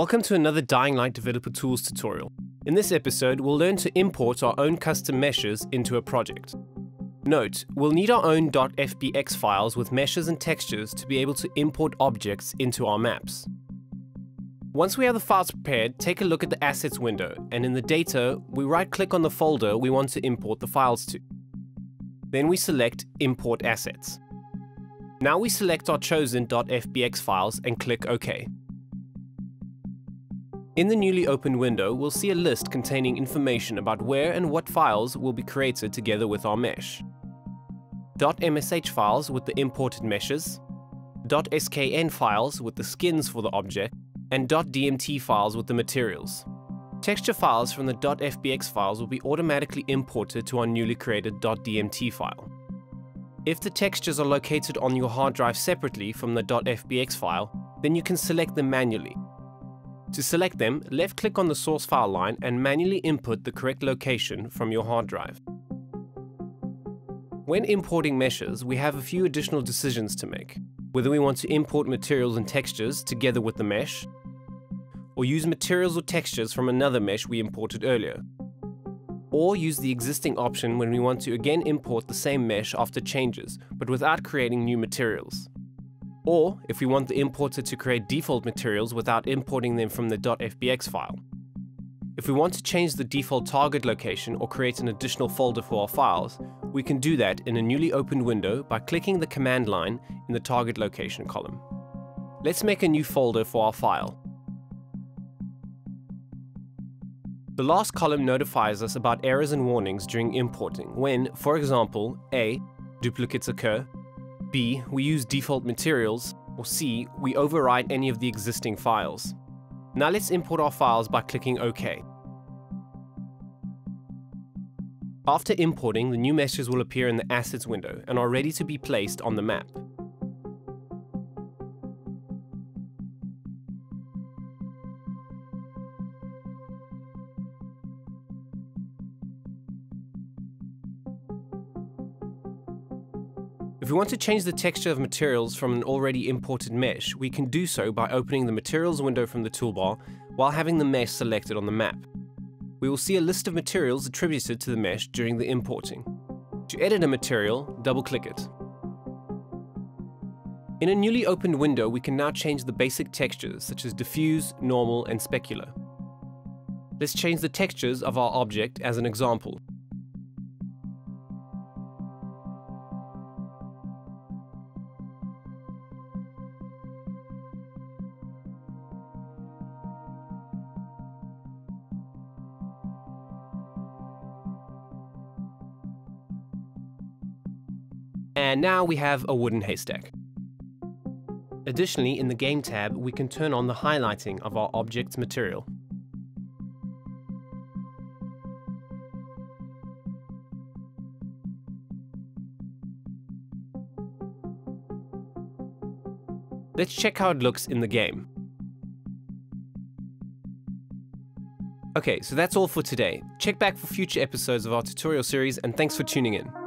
Welcome to another Dying Light Developer Tools tutorial. In this episode, we'll learn to import our own custom meshes into a project. Note, we'll need our own .fbx files with meshes and textures to be able to import objects into our maps. Once we have the files prepared, take a look at the Assets window, and in the data, we right-click on the folder we want to import the files to. Then we select Import Assets. Now we select our chosen .fbx files and click OK. In the newly opened window, we'll see a list containing information about where and what files will be created together with our mesh. .msh files with the imported meshes, .skn files with the skins for the object, and .dmt files with the materials. Texture files from the .fbx files will be automatically imported to our newly created .dmt file. If the textures are located on your hard drive separately from the .fbx file, then you can select them manually. To select them, left-click on the source file line and manually input the correct location from your hard drive. When importing meshes, we have a few additional decisions to make. Whether we want to import materials and textures together with the mesh, or use materials or textures from another mesh we imported earlier. Or use the existing option when we want to again import the same mesh after changes, but without creating new materials. Or if we want the importer to create default materials without importing them from the .fbx file. If we want to change the default target location or create an additional folder for our files, we can do that in a newly opened window by clicking the command line in the target location column. Let's make a new folder for our file. The last column notifies us about errors and warnings during importing when, for example, A. duplicates occur, B. we use default materials, or C. we overwrite any of the existing files. Now let's import our files by clicking OK. After importing, the new meshes will appear in the Assets window and are ready to be placed on the map. If we want to change the texture of materials from an already imported mesh, we can do so by opening the Materials window from the toolbar while having the mesh selected on the map. We will see a list of materials attributed to the mesh during the importing. To edit a material, double-click it. In a newly opened window, we can now change the basic textures such as diffuse, normal, and specular. Let's change the textures of our object as an example. And now we have a wooden haystack. Additionally, in the Game tab, we can turn on the highlighting of our object's material. Let's check how it looks in the game. Okay, so that's all for today. Check back for future episodes of our tutorial series, and thanks for tuning in.